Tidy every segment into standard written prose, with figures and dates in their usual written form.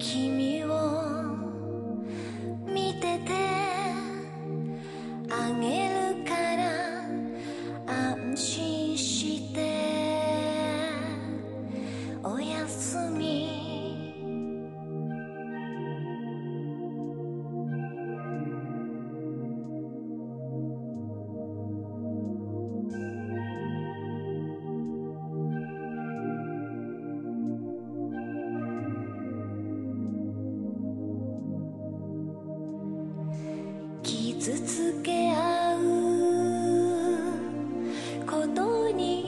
君を見ててあげるから安心しておやすみ。傷つけ合うことに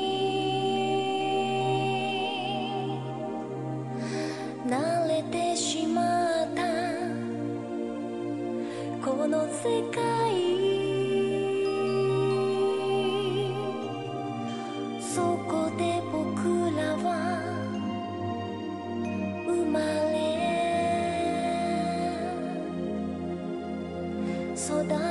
慣れてしまったこの世界、そこで僕らは生まれ育